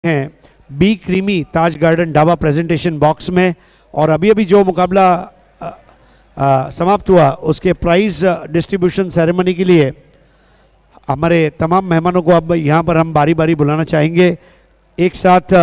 हैं B Creamy Taj Garden Dhaba presentation box में। और अभी अभी जो मुकाबला समाप्त हुआ उसके प्राइज डिस्ट्रीब्यूशन सेरेमनी के लिए हमारे तमाम मेहमानों को अब यहाँ पर हम बारी बारी बुलाना चाहेंगे। एक साथ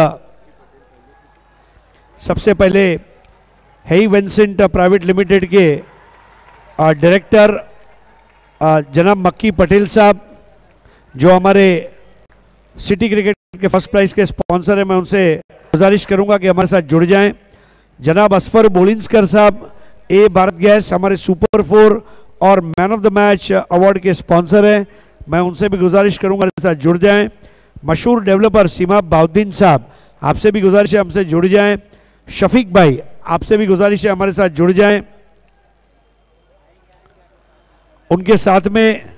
सबसे पहले हेई विंसेंट प्राइवेट लिमिटेड के डायरेक्टर जनाब मक्की पटेल साहब, जो हमारे सिटी क्रिकेट के फर्स्ट प्राइज के स्पॉन्सर हैं, मैं उनसे गुजारिश करूंगा कि हमारे साथ जुड़ जाएं। जनाब असफर बोलिंस्कर साहब ए भारत गैस हमारे सुपर 4 और man of the match award के स्पॉन्सर हैं, मैं उनसे भी गुजारिश करूंगा हमारे साथ जुड़ जाएं। मशहूर डेवलपर सीमा बाउद्दीन साहब, आपसे भी गुजारिश है हमसे जुड़ जाएं। शफीक भाई, आपसे भी गुजारिश है हमारे साथ जुड़ जाएं। उनके साथ में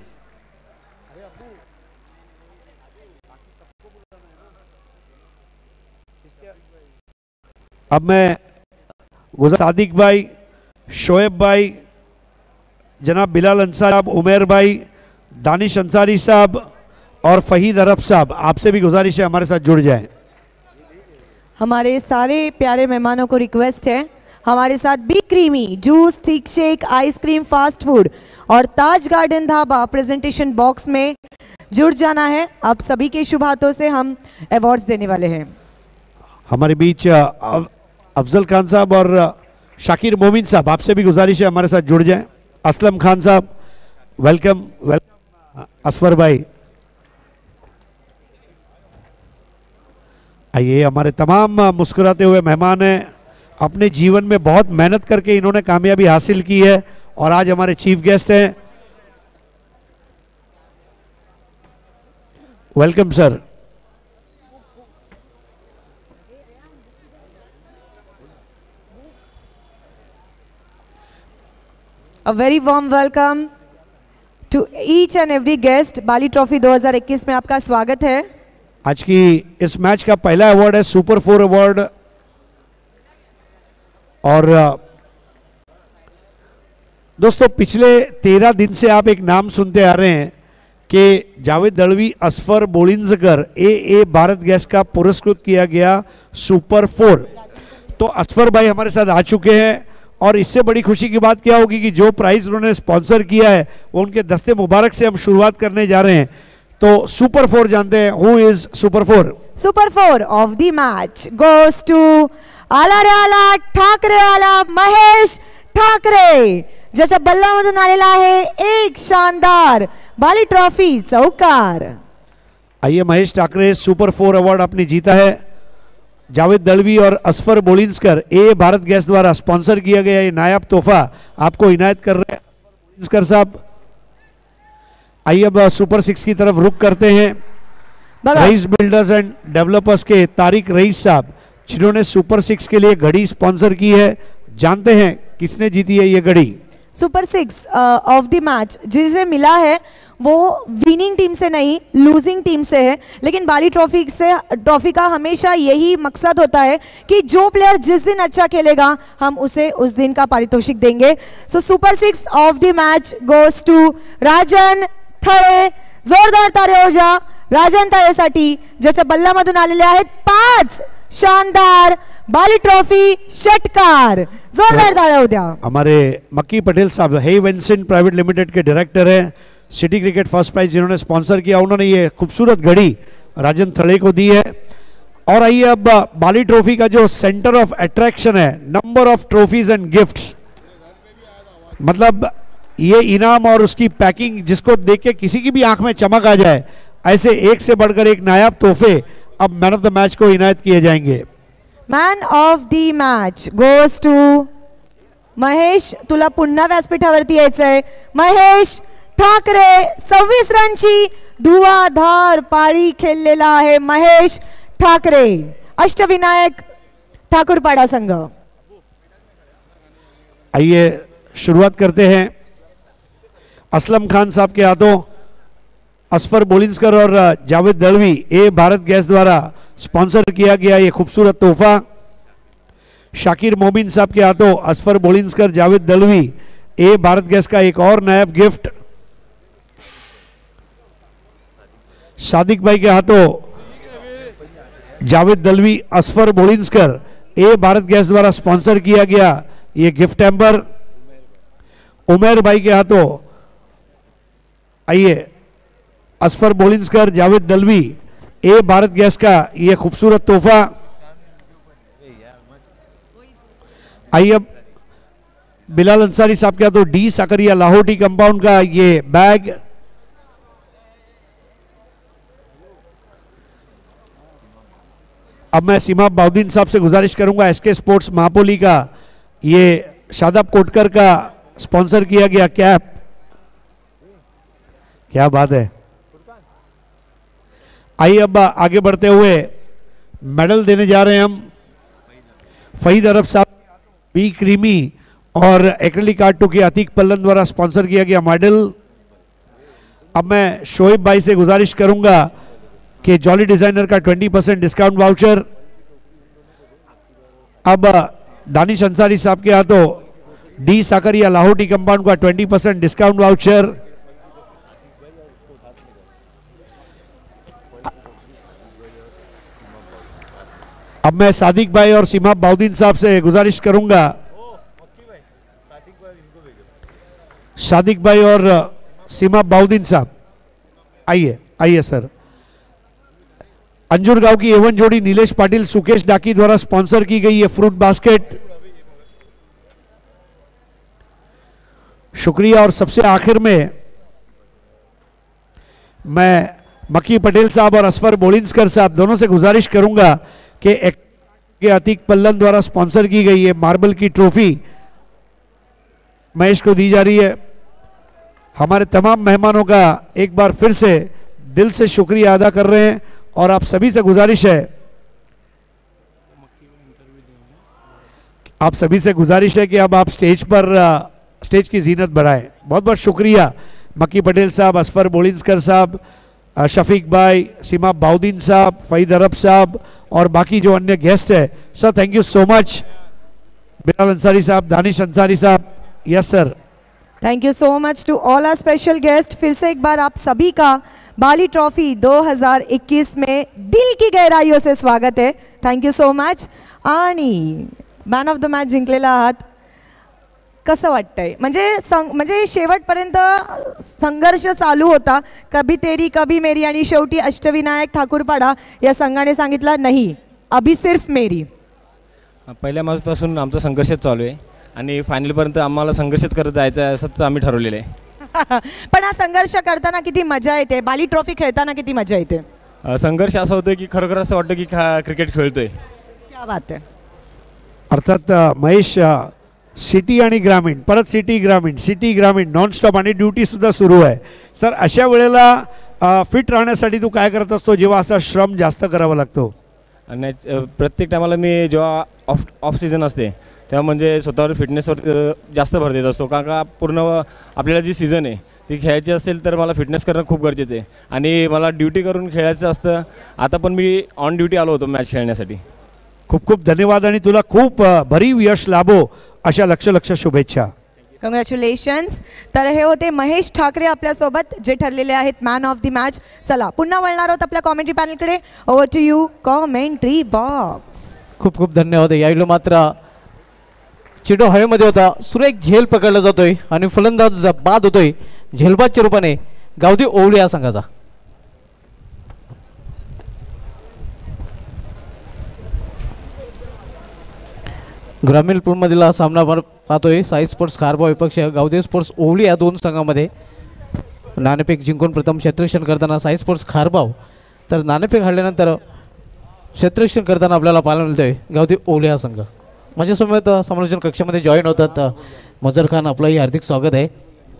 अब मैं सादिक भाई, शोएब भाई, जनाब बिलाल अंसारी साहब, उमेर भाई, दानिश अंसारी साहब और फहीद अरब साहब, आपसे भी गुजारिश है हमारे साथ जुड़ जाएं। हमारे सारे प्यारे मेहमानों को रिक्वेस्ट है हमारे साथ B Creamy juice, thick shake, ice cream, fast food और Taj Garden Dhaba presentation box में जुड़ जाना है। आप सभी के शुभ हाथों से हम अवार्ड्स देने वाले हैं। हमारे बीच अफजल खान साहब और शाकिर मोमिन साहब, आपसे भी गुजारिश है हमारे साथ जुड़ जाएं। असलम खान साहब, वेलकम। असफर भाई, आइए। हमारे तमाम मुस्कुराते हुए मेहमान हैं, अपने जीवन में बहुत मेहनत करके इन्होंने कामयाबी हासिल की है और आज हमारे चीफ गेस्ट हैं। Welcome sir. A very warm welcome to each and every guest। Bali trophy 2021 में आपका स्वागत है। आज की इस मैच का पहला अवार्ड है सुपर 4 अवार्ड। और दोस्तों, पिछले 13 दिन से आप एक नाम सुनते आ रहे हैं कि जावेद दलवी, असफर बोलिंजकर ए भारत गैस का पुरस्कृत किया गया सुपर 4। तो असफर भाई हमारे साथ आ चुके हैं और इससे बड़ी खुशी की बात क्या होगी कि जो प्राइज उन्होंने स्पॉन्सर किया है वो उनके दस्ते मुबारक से हम शुरुआत करने जा रहे हैं। तो सुपर 4 जानते हैं, who is super 4? Super 4 of the match goes to आला रे आला ठाकरे आला महेश ठाकरे, ज्याच्या बल्लामधून आलेला आहे एक शानदार बाली ट्रॉफी चौकार। आइए महेश ठाकरे, सुपर 4 अवार्ड आपने जीता है। जावेद दलवी और असफर बोलिंस्कर ए भारत गैस द्वारा स्पॉन्सर किया गया ये नायाब तोहफा आपको इनायत कर रहे हैं बोलिंस्कर साहब। आइए अब सुपर 6 की तरफ रुख करते हैं। रईस बिल्डर्स एंड डेवलपर्स के तारिक रईस साहब, जिन्होंने सुपर 6 के लिए घड़ी स्पॉन्सर की है, जानते हैं किसने जीती है ये घड़ी? सुपर 6 ऑफ द मैच जिसे मिला है वो विनिंग टीम से नहीं, लूजिंग टीम से है। लेकिन बाली ट्रॉफी का हमेशा यही मकसद होता है कि जो प्लेयर जिस दिन अच्छा खेलेगा हम उसे उस दिन का पारितोषिक देंगे। So super 6 of the match goes to Rajan Thale. जोरदार तारे हो जा राजन थळेसाठी, ज्याच्या बल्लामधून आलेले आहेत 5 शानदार बाली ट्रॉफी षटकार। जोरदार तालियां हो द्या। हमारे मक्की पटेल साहब हेई विंसेंट प्राइवेट लिमिटेड के डायरेक्टर हैं, सिटी क्रिकेट फर्स्ट प्राइज जिन्होंने स्पॉन्सर किया, उन्होंने ये खूबसूरत घड़ी राजन थळे को दी है। और आइए अब बाली ट्रॉफी का जो सेंटर ऑफ अट्रैक्शन है, number of trophies and gifts, मतलब ये इनाम और उसकी पैकिंग जिसको देख के किसी की भी आंख में चमक आ जाए, ऐसे एक से बढ़कर एक नायाब तोहफे अब मैन ऑफ द मैच को इनायत किए जाएंगे। Man of the match goes to Mahesh. तुला पुन्हा व्यासपीठावरती यायचंय महेश ठाकरे। 26 रनची धुवाधार पारी खेळलेला आहे महेश ठाकरे, अष्टविनायक ठाकुरपाड़ा संघ। आइए शुरुआत करते हैं। असलम खान साहब के हाथों असफर बोलिंस्कर और जावेद दलवी ए भारत गैस द्वारा स्पॉन्सर किया गया ये खूबसूरत तोहफा। शाकिर मोमिन साहब के हाथों असफर बोलिंस्कर, जावेद दलवी ए भारत गैस का एक और नायाब गिफ्ट। सादिक भाई के हाथों जावेद दलवी, असफर बोलिंसकर, ए भारत गैस द्वारा स्पॉन्सर किया गया ये गिफ्ट हैम्पर उमेर भाई के हाथों। आइए, असफर बोलिंसकर, जावेद दलवी, ए भारत गैस का ये खूबसूरत तोहफा। आइए अब बिलाल अंसारी साहब के हाथों डी साकरिया लाहौटी कंपाउंड का ये बैग। अब मैं सीमा बाउद्दीन साहब से गुजारिश करूंगा एसके स्पोर्ट्स महापोली का ये शादाब कोटकर का स्पॉन्सर किया गया कैप। क्या बात है। आइए अब आगे बढ़ते हुए मेडल देने जा रहे हैं हम। फहीद अरब साहब, बी क्रीमी और एक्रेलिक आर्ट के अतीक पल्लन द्वारा स्पॉन्सर किया गया मेडल। अब मैं शोएब भाई से गुजारिश करूंगा कि जॉली डिजाइनर का 20% डिस्काउंट वाउचर। अब दानिश अंसारी साहब के हाथों डी साकरिया लाहौटी कंपाउंड का 20% डिस्काउंट वाउचर। अब मैं सादिक भाई और सीमा बाउद्दीन साहब से गुजारिश करूंगा, सादिक भाई और सीमा बाउद्दीन साहब आइए। आइए सर। अंजुर गांव की एवन जोड़ी नीलेश पाटिल, सुकेश डाकी द्वारा स्पॉन्सर की गई ये फ्रूट बास्केट। शुक्रिया। और सबसे आखिर में मैं मक्की पटेल साहब और असफर बोलिंसकर साहब दोनों से गुजारिश करूंगा कि अतीक पल्लन द्वारा स्पॉन्सर की गई ये मार्बल की ट्रॉफी महेश को दी जा रही है। हमारे तमाम मेहमानों का एक बार फिर से दिल से शुक्रिया अदा कर रहे हैं और आप सभी से गुजारिश है कि अब आप स्टेज पर स्टेज की जीनत बढ़ाएं। बहुत बहुत शुक्रिया मक्की पटेल साहब, असफर बोलिंसकर साहब, शफीक भाई, सीमा बाउद्दीन साहब, फहीद अरब साहब और बाकी जो अन्य गेस्ट है। Sir thank you so much. Bilal Ansari sahab, Danish Ansari sahab. Yes sir, thank you so much to all our special guest. फिर से एक बार आप सभी का बाली ट्रॉफी 2021 में दिल की गहराइयों से स्वागत है। Thank you so much. आणि मॅन ऑफ द मॅच जिंकलेला आहात, कसं वाटतंय? म्हणजे शेवटपर्यंत संघर्ष चालू होता, कभी तेरी कभी मेरी, आणि शेवटी अष्टविनायक ठाकूरपाडा या संघाने सांगितलं नाही, अभी सिर्फ मेरी। पहिल्या मॅचपासून आमचा संघर्ष चालू आहे आणि फायनलपर्यंत आम्हाला संघर्षच करत जायचं आहे असंच आम्ही ठरवलेलं आहे। पण हा संघर्ष करताना किती मजा येते, बाली ट्रॉफी खेळताना किती मजा येते? संघर्ष असा होतोय की खरोखर असं वाटतं की क्रिकेट खेळतोय। क्या बात आहे। अर्थात महेश, सिटी आणि ग्रामीण, परत सिटी ग्रामीण नॉनस्टॉप आणि ड्युटी सुद्धा सुरू आहे। तर अशा वेळेला फिट राहण्यासाठी तू काय करत असतो जेव्हा असा श्रम जास्त करावा लागतो? आणि प्रत्येक टायमाला मी जेव्हा ऑफ सीझन असते तेव्हा म्हणजे स्वतःवर फिटनेसवर जास्त भर देत असतो, कारण का पूर्ण आपल्याला जी सीझन आहे ती खेळायची असेल तर मला फिटनेस करणं खूप गरजेचं आहे आणि मला ड्युटी करून खेळायचं असतं। आता पण मी ऑन ड्युटी आलो होतो मॅच खेळण्यासाठी। खूप खूप धन्यवाद आणि तुला खूप भरीव यश लाभो अशा लक्ष शुभेच्छा। कॉंग्रॅच्युलेशन्स। तर हे होते महेश ठाकरे आपल्यासोबत जे ठरलेले आहेत मॅन ऑफ द मॅच। चला पुन्हा वळणार आहोत आपल्या कॉमेंट्री पॅनलकडे। Over to you commentary box. खूप खूप धन्यवाद। यावेळी मात्र चिडो हवेमध्ये होता, सुरेख झेल पकडला जातोय आणि फलंदाज बाद होतोय झेलबादच्या रूपाने गावदी ओवळी या संघाचा। ग्रामीण पूलमधील हा सामना पाहतोय साई स्पोर्ट्स खारबाव विपक्ष गावदेव स्पोर्ट्स ओवळी या दोन संघामध्ये। नाणेफेक जिंकून प्रथम क्षेत्ररक्षण करताना साई स्पोर्ट्स खारबाव, तर नाणेफेक हरल्यानंतर क्षेत्ररक्षण करताना आपल्याला पाहायला मिळतोय गावदेव ओवळी हा संघ। माझ्यासमोर समालोचन कक्षामध्ये जॉईन होतात मजर खान, आपलंही हार्दिक स्वागत आहे।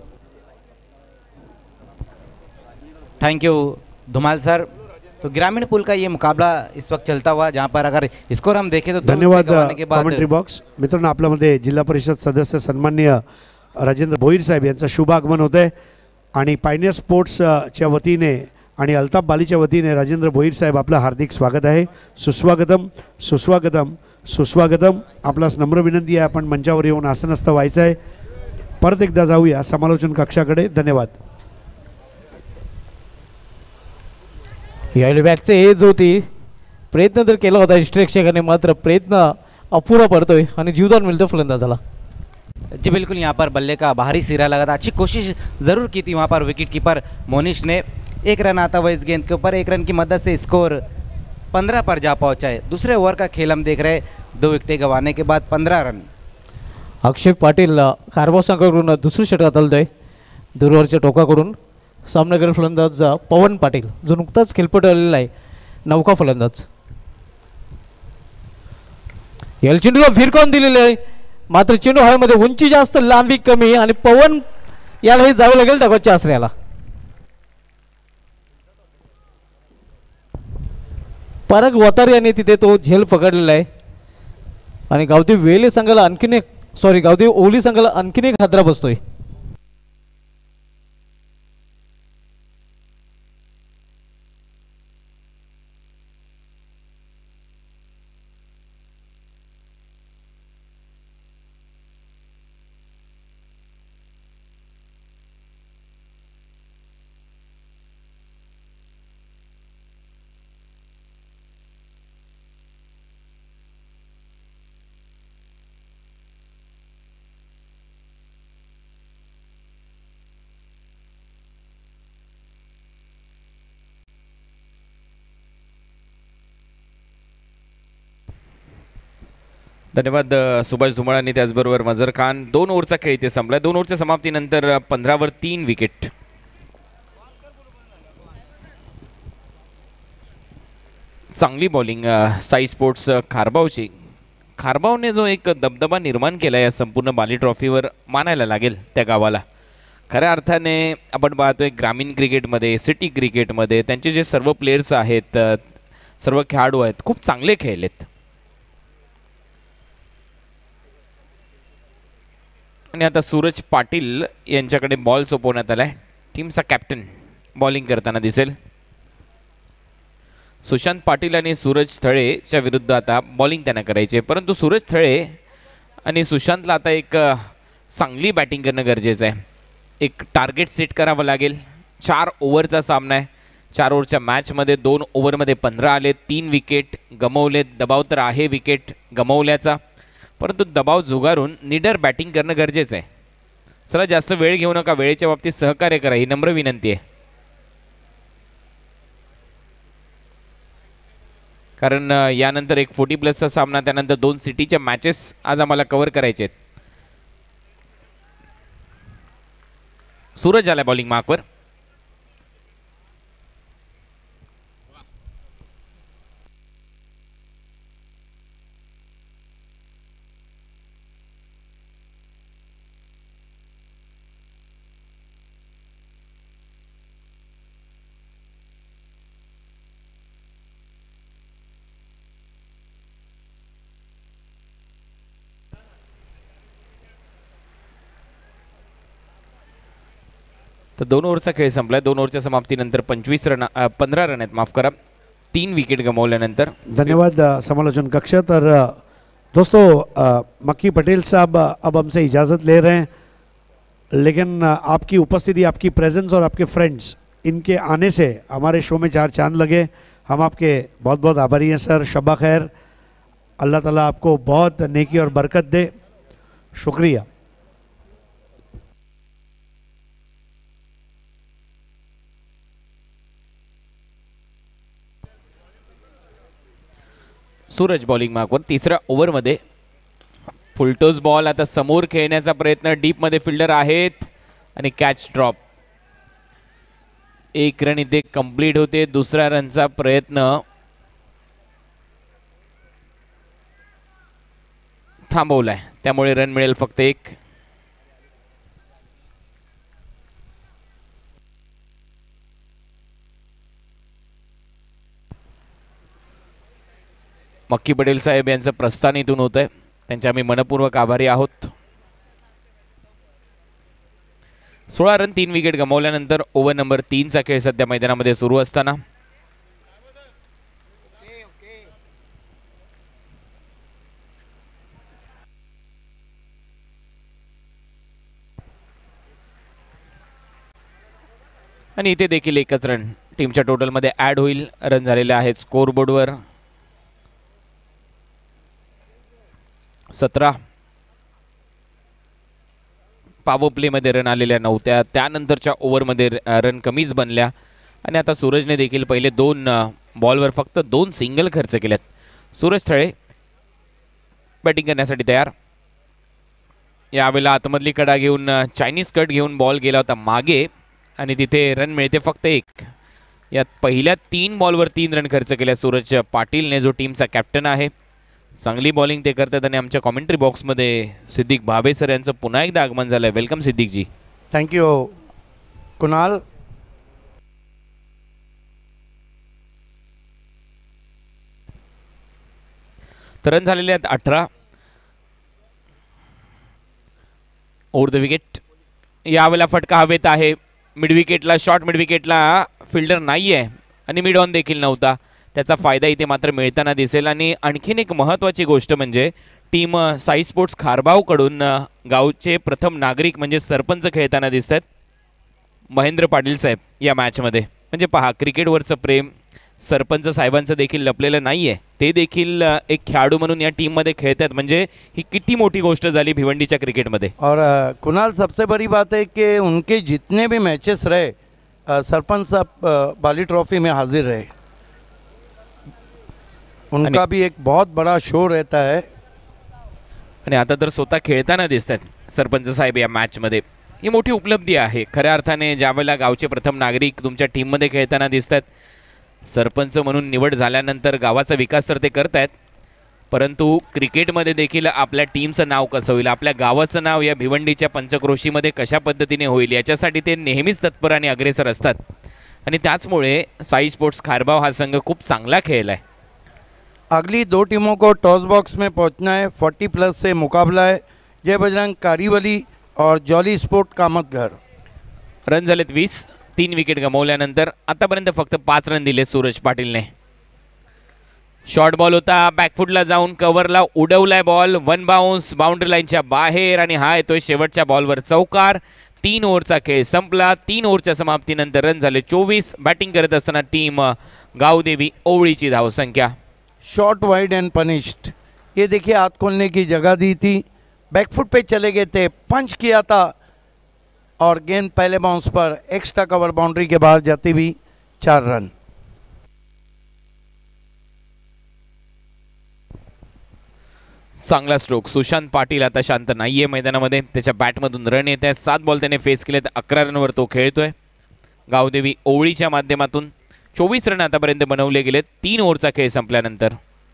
Thank you Dhumal sir. तो ग्रामीण पुल का ये मुकाबला इस वक्त चलता हुआ, जहां पर अगर स्कोर हम देखें तो धन्यवाद कॉमेंट्री बॉक्स। मित्रांनो, आपल्यामध्ये जिल्हा परिषद सदस्य सन्माननीय राजेंद्र भोईर साहेब यांचं शुभ आगमन होतं आहे आणि पायनियर स्पोर्ट्सच्या वतीने आणि अल्ताफ बालीच्या वतीने राजेंद्र भोईर साहेब आपलं हार्दिक स्वागत आहे। सुस्वागतम सुस्वागतम सुस्वागतम। आपल्यास नम्र विनंती आहे आपण मंचावर येऊन आसनस्थ व्हायचं आहे। परत एकदा जाऊया समालोचन कक्षाकडे। धन्यवाद। यावेळी बॅटचे एज होती प्रयत्न तर केला होता इष्टरक्षकाने, मात्र प्रयत्न अपुरा पडतोय आणि जीवदान मिळतो फलंदाजाला. जी बिल्कुल, यहाँ पर बल्ले का बाहरी सिरा लगा था, अच्छी कोशिश ज़रूर की थी वहाँ पर विकेट कीपर मोनिश ने. एक रन आता हुआ इस गेंद के ऊपर, एक रन की मदद से स्कोर 15 पर जा पहुँचा है. दूसरे ओवर का खेल हम देख रहे हैं, 2 विकेटें गंवाने के बाद 15 रन. अक्षय पाटील कारभार संघाकडून दुसरी षटकात आलतोय. दूरवरच्या टोकाकडून सामनावीर फलंदाज पवन पाटील, जो नुकताच खेळपट आलेला आहे, नौका फलंदाज. या चेंडूला फिरकावून दिलेले आहे, मात्र चेंडू हवेमध्ये उंची जास्त लांबी कमी आणि पवन यालाही जावं लागेल डगोच्या आश्रयाला. परग वतार यांनी तिथे तो झेल पकडलेला आहे आणि गावदेव वेले संघाला आणखीन एक गावदेव ओली संघाला आणखीन एक हादरा बसतोय. धन्यवाद सुभाष धुमाळ आणि त्याचबरोबर मजर खान. 2 ओव्हरचा खेळ इथे संपला. 2 ओव्हरच्या समाप्तीनंतर 15 वर 3 विकेट. चांगली बॉलिंग साई स्पोर्ट्स खारबावची. खारबावने जो एक दबदबा निर्माण केला या संपूर्ण बाली ट्रॉफीवर मानायला लागेल त्या गावाला. खऱ्या अर्थाने आपण पाहतोय ग्रामीण क्रिकेटमध्ये, सिटी क्रिकेटमध्ये त्यांचे जे सर्व प्लेयर्स आहेत, सर्व खेळाडू आहेत, खूप चांगले खेळलेत. आणि आता सूरज पाटील यांच्याकडे बॉल सोपवण्यात आलाय. टीमचा कॅप्टन बॉलिंग करताना दिसेल. सुशांत पाटील आणि सूरज थळेच्या विरुद्ध आता बॉलिंग त्यांना करायचे, परंतु सूरज थळे आणि सुशांतला आता एक चांगली बॅटिंग करणं गरजेचं आहे. एक टार्गेट सेट करावं लागेल. 4 ओव्हरचा सामना आहे. 4 ओव्हरच्या मॅचमध्ये 2 ओव्हरमध्ये 15 आले, 3 विकेट गमावले. दबाव तर आहे विकेट गमावल्याचा, परंतु दबाव झुगारून निडर बॅटिंग करणं गरजेचं आहे. चला, जास्त वेळ घेऊ नका, वेळेच्या बाबतीत सहकार्य करा ही नम्र विनंती आहे. कारण यानंतर एक 40+ सामना, त्यानंतर 2 सिटीच्या मॅचेस आज आम्हाला कव्हर करायचे आहेत. सूरज आला बॉलिंग मार्कवर. तर 2 ओव्हरचा खेळ संपला. 2 ओव्हरच्या समाप्तीनंतर 15 रन आहेत, माफ करा, 3 विकेट गमावल्यानंतर. धन्यवाद समालोचन कक्ष. तर दोस्तों, मक्की पटेल साहब अब हमसे इजाज़त ले रहे हैं, लेकिन आपकी उपस्थिति, आपकी प्रेजेंस और आपके फ्रेंड्स, इनके आने से हमारे शो में 4 चांद लगे. हम आपके बहुत बहुत आभारी हैं सर. शबा खैर, अल्लाह ताला आपको बहुत नेकी और बरकत दे. शुक्रिया. सूरज बॉलिंग मार्कवर. 3ऱ्या ओव्हरमध्ये फुलटोस बॉल. आता समोर खेळण्याचा प्रयत्न, डीपमध्ये फिल्डर आहेत आणि कॅच ड्रॉप. 1 रन इथे कंप्लीट होते. 2ऱ्या रनचा प्रयत्न थांबवलाय, त्यामुळे रन मिळेल फक्त 1. मक्की पटेल साहेब यांचं प्रस्थान इथून होत आहे, त्यांचे आम्ही मनपूर्वक आभारी आहोत. 16 रन 3 विकेट गमावल्यानंतर ओव्हर नंबर 3चा खेळ सध्या मैदानामध्ये सुरू असताना आणि इथे देखील एकच रन टीमच्या टोटलमध्ये ॲड होईल. रन झालेले आहेत स्कोअरबोर्डवर 17 पॉवर प्लेमध्ये रन आलेल्या नव्हत्या, त्यानंतरच्या ओव्हरमध्ये रन कमीच बनल्या आणि आता सूरजने देखील पहिले 2 बॉलवर फक्त 2 सिंगल खर्च केल्यात. सूरज थळे बॅटिंग करण्यासाठी तयार. यावेळेला आतमधली कडा घेऊन चायनीज कट घेऊन बॉल गेला होता मागे आणि तिथे रन मिळते फक्त 1. यात पहिल्या 3 बॉलवर 3 रन खर्च केल्या सूरज पाटीलने, जो टीमचा कॅप्टन आहे. चांगली बॉलिंग ते करतात आणि आमच्या कॉमेंट्री बॉक्समध्ये सिद्दीक भावे सर यांचं पुन्हा एकदा आगमन झालं आहे. वेलकम सिद्दीकजी. थँक्यू कुणाल. तर रन झालेले आहेत 18 ओव्हर द विकेट. यावेळेला फटका हवेत आहे. मिड विकेटला शॉर्ट मिड विकेटला फिल्डर नाही आहे आणि मिड ऑन देखील नव्हता. त्याचा फायदा इथे मात्र मिळताना दिसेल. आणि आणखीन एक महत्त्वाची गोष्ट म्हणजे टीम साई स्पोर्ट्स खारबावकडून गावचे प्रथम नागरिक म्हणजे सरपंच खेळताना दिसत आहेत महेंद्र पाटील साहेब या मॅचमध्ये. म्हणजे पहा, क्रिकेटवरचं प्रेम सरपंच साहेबांचं देखील लपलेलं नाही आहे. ते देखील एक खेळाडू म्हणून या टीममध्ये खेळतात, म्हणजे ही किती मोठी गोष्ट झाली भिवंडीच्या क्रिकेटमध्ये. और कुणाल, सबसे बड़ी बात है कि उनके जितने भी मैचेस रहे सरपंच साहब बाली ट्रॉफी में हाजिर रहे. उनका भी एक बहुत बड़ा शो रहता है. आणि आता तर स्वतः खेळताना दिसतात सरपंच साहेब या मॅचमध्ये. ही मोठी उपलब्धी आहे खऱ्या अर्थाने. ज्यावेळेला गावचे प्रथम नागरिक तुमच्या टीममध्ये खेळताना दिसतात, सरपंच म्हणून निवड झाल्यानंतर गावाचा विकास तर ते करतायत, परंतु क्रिकेटमध्ये देखील आपल्या टीमचं नाव कसं होईल, आपल्या गावाचं नाव या भिवंडीच्या पंचक्रोशीमध्ये कशा पद्धतीने होईल, याच्यासाठी ते नेहमीच तत्पर आणि अग्रेसर असतात. आणि त्याचमुळे साई स्पोर्ट्स खारबाव हा संघ खूप चांगला खेळला आहे. अगली 2 टीमों को टॉस बॉक्स में पहुंचना है. 40+ से मुकाबला है. जय बजरंग कारीवली और जॉली स्पोर्ट कामतघर. रन झालेत 20. 3 विकेट गमावल्यानंतर आतापर्यंत फक्त 5 रन दिले सूरज पाटीलने. शॉर्ट बॉल होता, बॅकफुटला जाऊन कव्हरला उडवलाय बॉल. 1 बाउन्स बाउंड्री लाईनच्या बाहेर आणि हा येतोय शेवटच्या बॉलवर चौकार. 3 ओव्हरचा खेळ संपला. 3 ओव्हरच्या समाप्तीनंतर रन झाले 24. बॅटिंग करत असताना टीम गावदेवी ओवळीची धावसंख्या. Short wide and punished. ये देखिए, हाथ खोलने की जगह दी थी, बैकफुट पे चले गए थे, पंच किया था और गेंद पहले बाउंस पर एक्स्ट्रा कवर बाउंड्री के बाहर जाती हुई 4 रन. चांगला स्ट्रोक. सुशांत पाटील आता शांत नाहीये मैदानामध्ये. त्याच्या बॅटमधून रन येत आहेत. 7 बॉल त्याने फेस केलेत. 11 रनवर तो खेळतोय. गावदेवी ओवळीच्या माध्यमातून 24 रन आतापर्यंत बनवले गेलेत 3 ओव्हरचा खेळ संपल्यानंतर.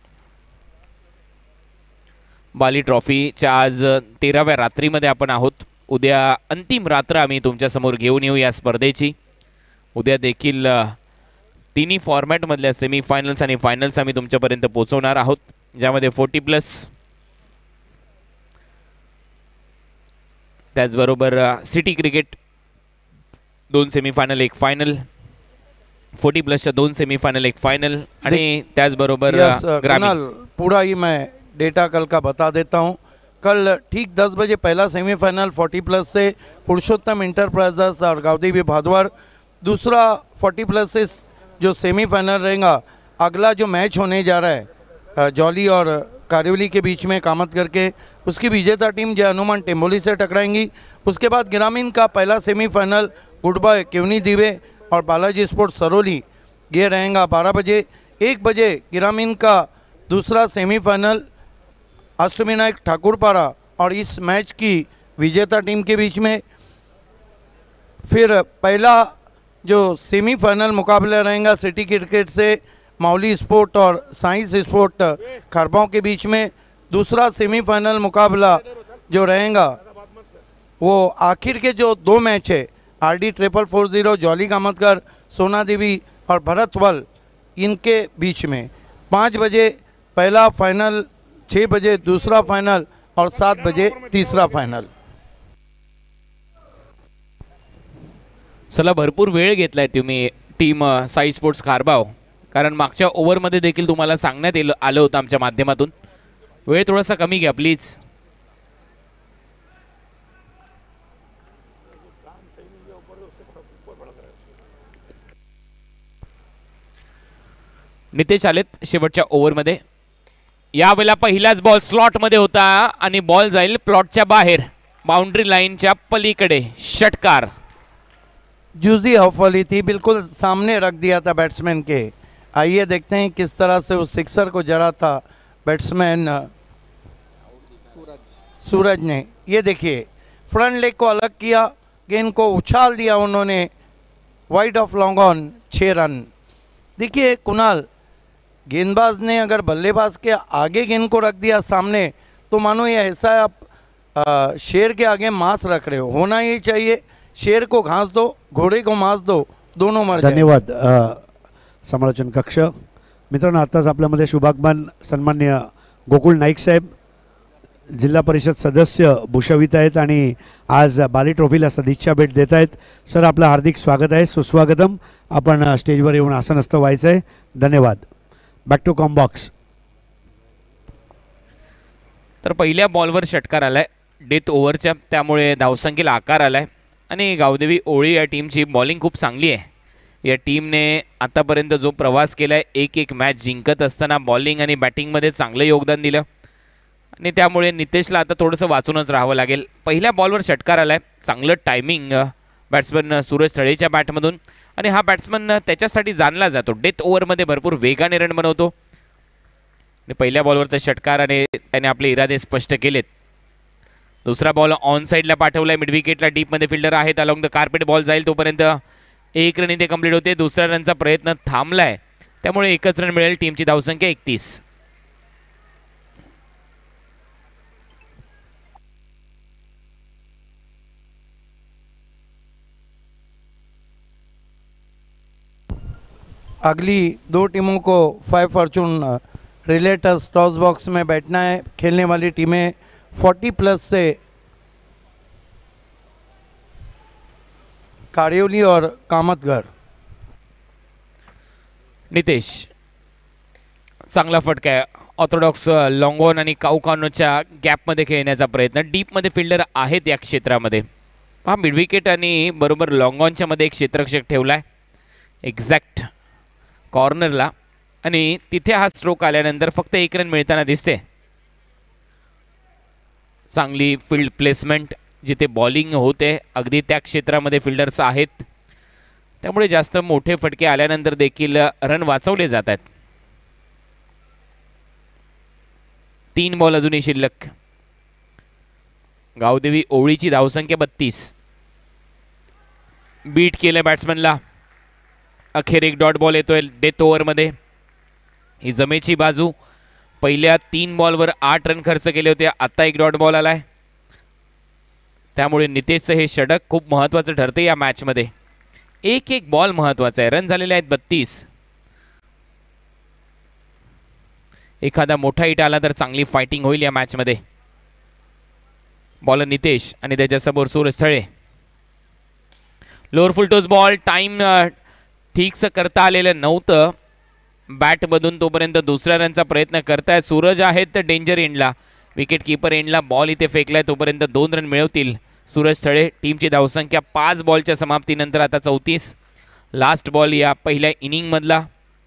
बाली ट्रॉफीच्या आज 13व्या रात्रीमध्ये आपण आहोत. उद्या अंतिम रात्र आम्ही तुमच्यासमोर घेऊन येऊ या स्पर्धेची. उद्या देखील तिन्ही फॉर्मॅटमधल्या सेमीफायनल्स आणि फायनल्स आम्ही तुमच्यापर्यंत पोहोचवणार आहोत, ज्यामध्ये 40+, त्याचबरोबर सिटी क्रिकेट 2 सेमीफायनल 1 फायनल, 40+च्या 2 सेमीफायनल 1 फायनल आणि त्याचबरोबर कुणाल, पूरा ही मैं डेटा कल का बता देता हूँ. कल ठीक 10 बजे पहला सेमीफाइनल 40+ से पुरुषोत्तम इंटरप्राइजेस और गावदेवी भादवर. दूसरा 40+ से जो सेमीफाइनल रहेगा. अगला जो मैच होने जा रहा है जॉली और कारिवली के बीच में कामत करके, उसकी विजेता टीम जय हनुमान टेम्बोली से टकराएंगी. उसके बाद ग्रामीण का पहला सेमीफाइनल गुड बाय केवनी दिवे और बालाजी स्पोर्ट्स सरोली, ये रहेगा 12 बजे. 1 बजे ग्रामीण का दूसरा सेमीफाइनल अष्टविनायक ठाकुरपाड़ा और इस मैच की विजेता टीम के बीच में. फिर पहला जो सेमीफाइनल मुकाबला रहेगा सिटी क्रिकेट से माउली स्पोर्ट और साइंस स्पोर्ट खरबाव के बीच में. दूसरा सेमीफाइनल मुकाबला जो रहेगा वो आखिर के जो 2 मैच है RD 440 जॉली कामतकर सोना देवी और भरतवल, इनके बीच में 5 बजे पहला फाइनल, 6 बजे दूसरा फाइनल और 7 बजे तीसरा फाइनल. चला, भरपूर वेळ घेतलाय तुम्ही टीम साई स्पोर्ट्स खारबाव, कारण मागच्या ओव्हरमध्ये देखील तुम्हाला सांगण्यात आलं होतं आमच्या माध्यमातून. वेळ थोडासा कमी घ्या प्लीज. नितेश आलेत शेवटच्या ओव्हरमध्ये. यावेळेला पहिलाच बॉल स्लॉटमध्ये होता आणि बॉल जाईल प्लॉटच्या बाहेर, बाउंड्री लाईनच्या पलीकडे. षटकार. जूजी हॉफली थी, बिल्कुल सामने रख दिया था बैट्समैन के. आइए देखते हैं किस तरह से उस सिक्सर को जड़ा था बैट्समैन सूरज ने. ये देखिए फ्रंट लेग को अलग किया, गेंद को उछाल दिया उन्होंने, wide of long on, 6 run. देखिए कुणाल, गेंदबाज ने अगर बल्लेबाज के आगे गेंद को रख दिया सामने तो मानो ये ऐसा है आप शेर के आगे मांस रख रहे हो. होना ही चाहिए, शेर को घास दो, घोड़े को मांस दो, दोनों मर जाए. धन्यवाद समालोचन कक्ष. मित्रांनो, आत्ताच आपल्यामध्ये शुभागमन सन्मान्य गोकुळ नाईक साहेब, जिल्हा परिषद सदस्य भूषवित आहेत आणि आज बाली ट्रॉफीला सदिच्छा भेट देत आहेत. सर, आपलं हार्दिक स्वागत आहे, सुस्वागतम. आपण स्टेजवर येऊन आसनस्थ व्हायचं आहे. धन्यवाद. Back to combox. तर पहिल्या बॉलवर षटकार आलाय डेथ ओव्हरच्या, त्यामुळे धावसंख्येला आकार आलाय आणि गावदेवी ओळी या टीमची बॉलिंग खूप चांगली आहे. या टीमने आतापर्यंत जो प्रवास केलाय, एक एक मॅच जिंकत असताना बॉलिंग आणि बॅटिंगमध्ये चांगलं योगदान दिलं आणि त्यामुळे नितेशला आता थोडंसं वाचूनच राहावं लागेल. पहिल्या बॉलवर षटकार आलाय, चांगलं टायमिंग बॅट्समन सूरज थळेच्या बॅटमधून आणि हा बॅट्समन त्याच्यासाठी जाणला जातो, डेथ ओव्हरमध्ये भरपूर वेगाने रन बनवतो. आणि पहिल्या बॉलवर तर षटकार आणि त्याने आपले इरादे स्पष्ट केलेत. दुसरा बॉल ऑन साईडला पाठवलाय, मिड विकेटला डीपमध्ये फिल्डर आहेत, अलॉंग द कार्पेट बॉल जाईल तोपर्यंत 1 रन इथे कंप्लीट होते. दुसऱ्या रनचा प्रयत्न थांबलाय, त्यामुळे एकच रन मिळेल. टीमची धावसंख्या 31. अगली 2 टीमों को 5 फॉर्चून रिलेटर्स टॉस बॉक्स में बैठना है. खेलने वाली टीमें 40+ से कारियोली और कामतगढ़. नितेश, चांगला फटका आहे. ऑर्थोडॉक्स लॉंगॉन आणि काउकानोच्या गॅपमध्ये खेळण्याचा प्रयत्न. डीपमध्ये फिल्डर आहेत या क्षेत्रामध्ये. हा मिड विकेट आणि बरोबर लॉंगॉनच्या मध्ये एक क्षेत्ररक्षक ठेवलाय एक्झॅक्ट कॉर्नरला आणि तिथे हा स्ट्रोक आल्यानंतर फक्त 1 रन मिळताना दिसते. चांगली फील्ड प्लेसमेंट, जिथे बॉलिंग होते अगदी त्या क्षेत्रामध्ये फिल्डर्स आहेत, त्यामुळे जास्त मोठे फटके आल्यानंतर देखील रन वाचवले जात आहेत. 3 बॉल अजूनही शिल्लक. गावदेवी ओळीची धावसंख्या 32. बीट केलं बॅट्समनला. अखेर एक डॉट बॉल येतोय डेथ ओव्हरमध्ये. ही जमेची बाजू. पहिल्या 3 बॉलवर 8 रन खर्च केले होते, आता एक डॉट बॉल आलाय, त्यामुळे नितेशचं हे षटक खूप महत्त्वाचं ठरते या मॅचमध्ये. एक एक बॉल महत्त्वाचा आहे. रन झालेले आहेत 32. एखादा मोठा हिट आला तर चांगली फायटिंग होईल या मॅचमध्ये. बॉलर नितेश आणि त्याच्यासमोर Suraj Thale. Lower full toss ball. Time ठीकसं करता आलेलं नव्हतं बॅटमधून, तोपर्यंत दुसऱ्या रनचा प्रयत्न करतायत. सूरज आहेत तर डेंजर एंडला, विकेट कीपर एंडला बॉल इथे फेकलाय, तोपर्यंत 2 रन मिळवतील सूरज थळे. टीमची धावसंख्या 5 बॉलच्या समाप्तीनंतर आता 34. लास्ट बॉल या पहिल्या इनिंगमधला.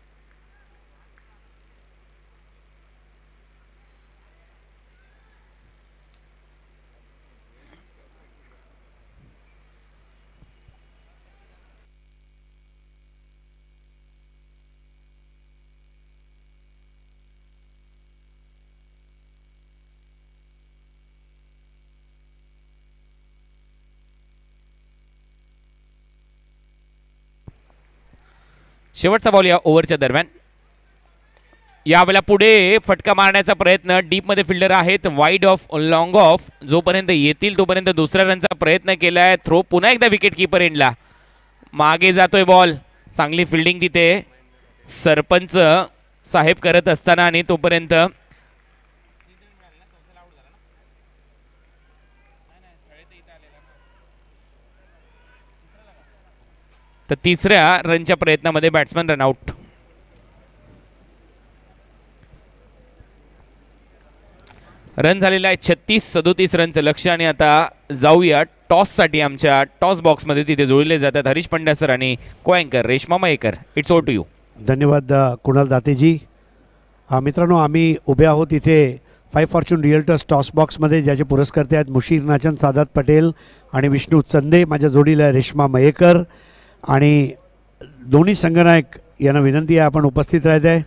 शेवटचा बॉल या ओव्हरच्या दरम्यान. यावेळेला पुढे फटका मारण्याचा प्रयत्न. डीपमध्ये फिल्डर आहेत, वाईड ऑफ लॉंग ऑफ, जोपर्यंत येतील तोपर्यंत दुसऱ्या रनचा प्रयत्न केलाय. थ्रो पुन्हा एकदा विकेट कीपर एंडला. मागे जातोय बॉल. चांगली फिल्डिंग तिथे सरपंच साहेब करत असताना आणि तोपर्यंत तर तिसऱ्या रनच्या प्रयत्नामध्ये बॅट्समन रनआउट. रन झालेला आहे 36-37 रनचं लक्ष्य. आणि आता जाऊया टॉससाठी. आमच्या टॉस बॉक्समध्ये तिथे जोडले जातात हरीश पंड्या सर आणि को अँकर Reshma Mayekar. It's over to you. धन्यवाद कुणाल दातेजी. मित्रांनो, आम्ही उभे आहोत इथे 5 फॉर्च्यून रिअल्टर्स टॉस बॉक्समध्ये, ज्याचे पुरस्कर्ते आहेत मुशीर नाचन, सादात पटेल आणि विष्णू चंदे. माझ्या जोडीला रेश्मा मयेकर आणि दोन्ही संघनायक यांना विनंती आहे आपण उपस्थित राहत आहे.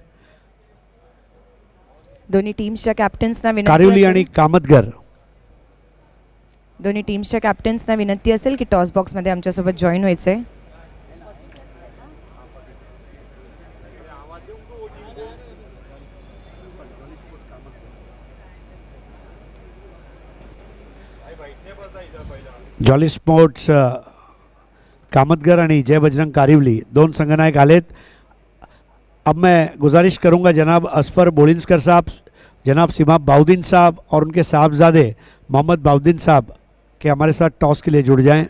दोन्ही टीम्सच्या कॅप्टन्सना विनंती कारिवली असेल- आणि कामतगर. दोन्ही टीम्सच्या कॅप्टन्सना विनंती असेल की टॉस बॉक्समध्ये आमच्यासोबत जॉईन व्हायचंय. जॉली स्पोर्ट्स कामतगर आणि जय बजरंग कारिवली दोन संघनायक आलेत. अब मैं गुजारिश करूंगा जनाब असफर बोलिंसकर साहब, जनाब सिमाब बाउद्दीन साहब और उनके साहबजादे मोहम्मद बाउद्दीन साहब के हमारे साथ टॉस के लिए जुड़ जाएं.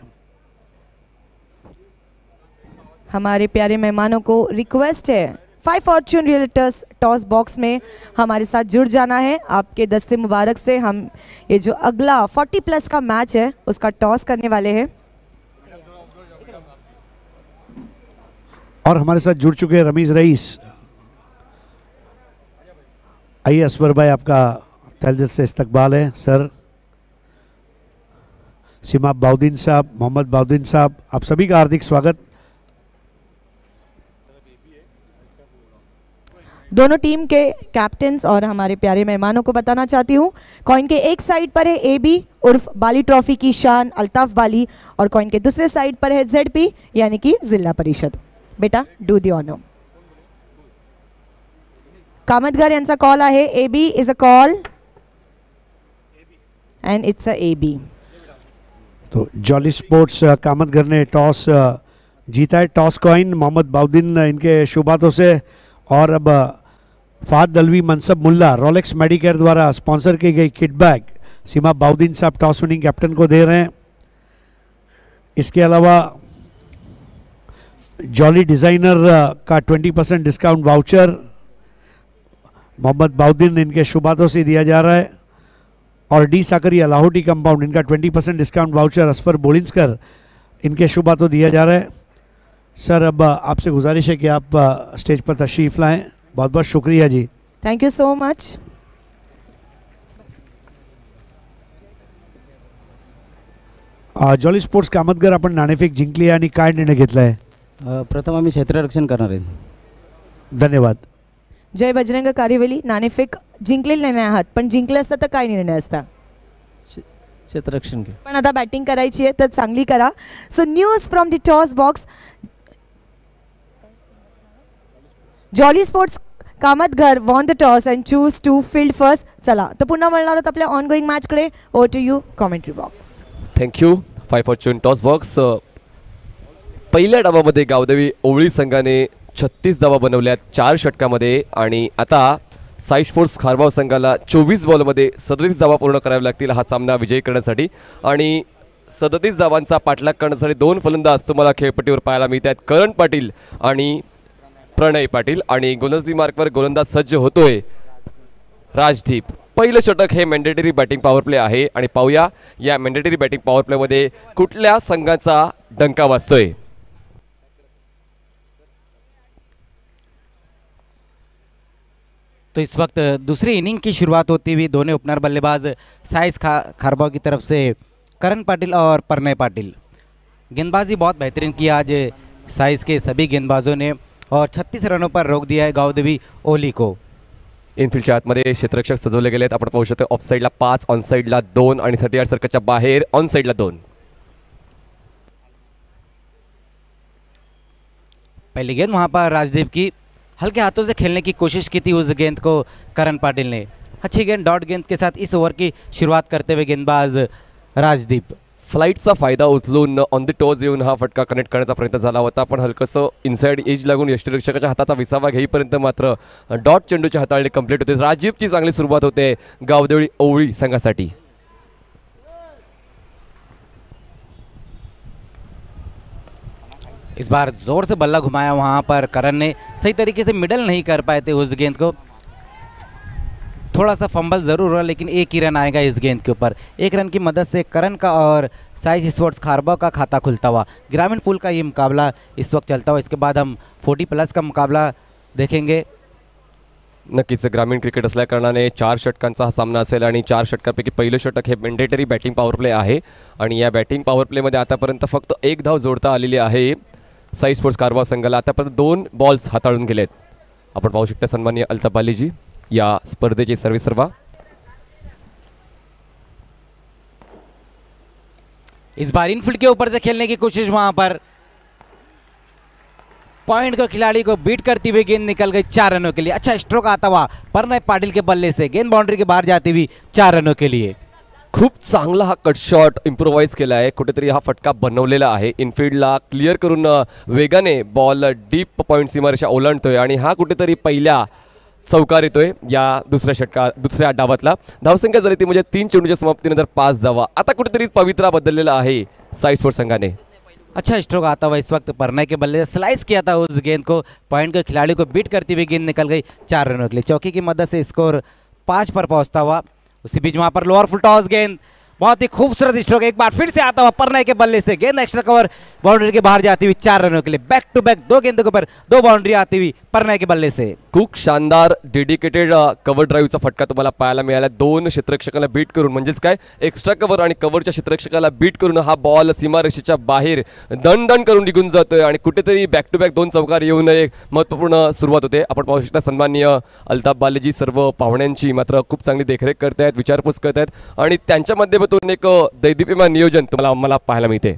हमारे प्यारे मेहमानों को रिक्वेस्ट है 5 फॉर्च्यून रियल्टर्स टॉस बॉक्स में हमारे साथ जुड़ जाना है. आपके दस्ते मुबारक से हम ये जो अगला 40+ का मैच है उसका टॉस करने वाले हैं. और हमारे साथ जुड़ चुके हैं रमीज़ रईस. आइए असफर भाई, आपका तहे दिल से इस्तकबाल है सर. सिमाब बाउद्दीन साहब, मोहम्मद बाउद्दीन साहब, आप सभी का हार्दिक स्वागत. दोनों टीम के कैप्टन्स और हमारे प्यारे मेहमानों को बताना चाहती हूँ, कॉइन के एक साइड पर है AB उर्फ बाली ट्रॉफी की शान अल्ताफ बाली और कॉइन के दूसरे साइड पर है ZP यानी कि जिला परिषद. बेटा डू दी ऑनर. कामतगर यांचा कॉल आहे. AB is a call and it's a AB. तो जॉली स्पोर्ट्स कामतगर ने टॉस जीता है. टॉस कॉइन मोहम्मद बाउद्दीन इनके शुभ हाथों से. और अब फाद दलवी मनसब मुल्ला रोलेक्स मेडिकेयर द्वारा स्पॉन्सर की गई किट बैग सीमा बाउद्दीन साहब टॉस विनिंग कैप्टन को दे रहे हैं. इसके अलावा जॉली डिज़ाइनर का 20% डिस्काउंट वाउचर मोहम्मद बाउद्दीन इनके शुभ हाथों से दिया जा रहा है. और डी साकरिया लाहौटी कंपाउंड इनका 20% डिस्काउंट वाउचर असफर बोलिंसकर इनके शुभ हाथों दिया जा रहा है. सर, अब आपसे गुजारिश है कि आप स्टेज पर तशरीफ़ लाएं. बहुत बहुत शुक्रिया जी. Thank you so much. Jolly sports Kamatgar, आपण नाणेफेक जिंकली आहे आणि काय निर्णय घेतला आहे? प्रथम आम्ही क्षेत्ररक्षण करणार आहे. धन्यवाद. जय बजरंग कारिवली, नाणेफेक जिंकलेले नाही आहात, पण जिंकले असता तर काय निर्णय असता? क्षेत्ररक्षण घे. पण आता बॅटिंग करायची आहे तर चांगली करा. So news from the toss box. Jolly sports Kamatgar won the toss and choose to field first. चला तर पुन्हा वळणार आहोत आपल्या ऑनगोईंग मॅचकडे. Over to you commentary box. Thank you. 5 fortune toss box. पहिल्या डावामध्ये गावदेवी ओवळी संघाने 36 धावा बनवल्यात 4 षटकामध्ये आणि आता साई स्पोर्ट्स खारबाव संघाला 24 बॉलमध्ये 37 धावा पूर्ण कराव्या लागतील हा सामना विजयी करण्यासाठी. आणि 37 धावांचा पाठलाग करण्यासाठी 2 फलंदाज तुम्हाला खेळपट्टीवर पाहायला मिळत आहेत, करण पाटील आणि प्रणय पाटील. आणि गोलंदाजी मार्कवर गोलंदाज सज्ज होतोय राजदीप. पहिलं षटक हे मॅन्डेटरी बॅटिंग पॉवर प्ले आहे आणि पाहूया या मॅन्डेटरी बॅटिंग पॉवर प्लेमध्ये कुठल्या संघाचा डंका वाजतोय. तो इस वक्त दूसरी इनिंग की शुरुआत होती हुई दोनों ओपनर बल्लेबाज साइस खारबाव की तरफ से करण पाटिल और प्रणय पाटिल. गेंदबाजी बहुत बेहतरीन की आज साइस के सभी गेंदबाजों ने और 36 रनों पर रोक दिया है गावदेवी ओली को. इनफिल्डच्या आतमध्ये क्षेत्ररक्षक सजवले गेले आहेत. आपण पाहू शकतो ऑफ साईडला 5, ऑन साईडला 2 आणि 38 सर्कलच्या बाहेर ऑन साईडला 2. पहली गेंद वहां पर राजदीप की हल्के हाथों से खेलने की कोशिश की थी उस गेंद को करण पाटिल ने. अच्छी गेंद डॉट गेंद के साथ इस ओवर की शुरुआत करते हुए गेंदबाज राजदीप. फ्लाईटचा फायदा उचलून ऑन द टॉस येऊन हा फटका कनेक्ट करण्याचा प्रयत्न झाला होता, पण हलकंसं इनसाइड एज लागून यष्टीरक्षकाच्या हाताचा विसावा घेईपर्यंत मात्र डॉट चेंडूच्या हाताळणी कंप्लीट होते. राजीवची चांगली सुरुवात होते गावदेवी ओवळी संघासाठी. इस बार जोर से बल्ला घुमाया वहां पर करण ने, सही तरीके से मिडल नहीं कर पाए थे उस गेंद को. थोड़ा सा फंबल ज़रूर हुआ लेकिन एक ही रन आएगा इस गेंद के ऊपर. 1 रन की मदद से करण का और साई स्पोर्ट्स खारबाव का खाता खुलता हुआ. ग्रामीण पूल का ये मुकाबला इस वक्त चलता हुआ. इसके बाद हम 40+ का मुकाबला देखेंगे. नक्कीच ग्रामीण क्रिकेट असल्या कारणाने 4 षटकांचा हा सामना असेल आणि 4 षटकांपैकी पहिलं षटक हे मॅन्डेटरी बॅटिंग पॉवर प्ले आहे आणि या बॅटिंग पॉवर प्लेमध्ये आतापर्यंत फक्त 1 धाव जोडता आलेली आहे साई स्पोर्ट्स कारवार संघाला. आतापर्यंत 2 बॉल्स हाताळून गेलेत. आपण पाहू शकता सन्माननीय अल्ताफ बालीजी या स्पर्धेचे सर्वेसर्वा. इस बार इनफील्ड के ऊपर से खेलने की कोशिश, वहां पर पॉइंट को खिलाड़ी को बीट करती हुई गेंद निकल गई 4 रनों के लिए. अच्छा स्ट्रोक आता हुआ परनय पाटिल के बल्ले से, गेंद बाउंड्री के बाहर जाती हुई 4 रनों के लिए. खूप चांगला हा कट शॉट इम्प्रोवाइज केला आहे. कुठेतरी हा फटका बनवलेला आहे. इनफील्डला क्लिअर करून वेगाने बॉल डीप पॉईंट सीमारेषा ओलांडतोय आणि हा कुठेतरी पहिल्या चौकार येतोय या दुसऱ्या डावातला. धावसंख्या झाली ती म्हणजे 3 चेंडूच्या समाप्तीनंतर 5 धावा. आता कुठेतरी पवित्रा बदललेला आहे साई स्पोर्ट्स संघाने. अच्छा स्ट्रोक आता हुआ इस वक्त परनय के बल्ले से स्लाइस किया था उस गेंद को, पॉइंट के खिलाड़ी को बीट करती हुई गेंद निकल गई 4 रनों के लिए. चौकी की मदद से स्कोर 5 पर पहुंचता हुआ. उसी बीच वहां पर लोअर फुल टॉस गेंद, बहुत ही खूबसूरत स्ट्रोक, एक बार फिर से आता हुआ परनय के बल्ले से, गेंद एक्स्ट्रा कवर बाउंड्री के बाहर जाती हुई 4 रनों के लिए. बैक टू बैक 2 गेंदों के ऊपर 2 बाउंड्री आती हुई परनय के बल्ले से. खूप शानदार डेडिकेटेड कव्हर ड्राईव्हचा फटका तुम्हाला पाहायला मिळाला. 2 क्षेत्ररक्षकाला बीट करून, म्हणजेच काय एक्स्ट्रा कव्हर आणि कव्हरच्या क्षेत्ररक्षकाला बीट करून हा बॉल सीमारेषेच्या बाहेर दणदण करून निघून जातोय आणि कुठेतरी बॅक टू बॅक 2 चौकार येऊन एक महत्त्वपूर्ण सुरुवात होते. आपण पाहू शकता सन्माननीय अल्ताफ बालेजी सर्व पाहुण्यांची मात्र खूप चांगली देखरेख करतायत, विचारपूस करतायत आणि त्यांच्या माध्यमातून एक दैदिप्यमान नियोजन तुम्हाला मला पाहायला मिळते.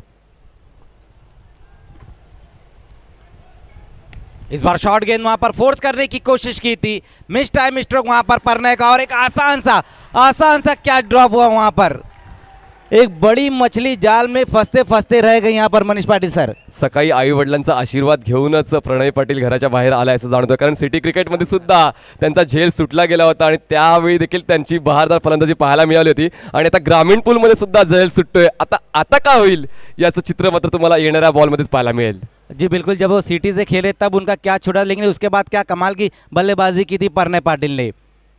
इस बार शॉर्ट गेंद वहां पर फोर्स करने की कोशिश की थी, मिस टाइम स्ट्रोक वहां पर परनय का और एक आसान सा क्या ड्रॉप हुआ वहां पर. एक बड़ी मछली जाल में फंसते फंसते रह गई यहाँ पर मनीष पाटिल सर. सकाळी आई वडिलांचा आशीर्वाद घेऊनच प्रणय पाटील घराच्या बाहेर आलाय असं जाणवतं, कारण सिटी क्रिकेटमध्ये सुद्धा त्यांचा झेल सुटला गेला होता आणि त्यावेळी देखील त्यांची बहारदार फलंदाजी पाहायला मिळाली होती आणि आता ग्रामीण पूलमध्ये सुद्धा झेल सुटतोय. आता का होईल याचं चित्र मात्र तुम्हाला येणाऱ्या बॉलमध्येच पाहायला मिळेल. जी बिल्कुल, जब वो सिटी से खेले तब उनका क्या छुड़ा, लेकिन उसके बाद क्या कमाल की बल्लेबाजी की थी परनय पाटिल ने.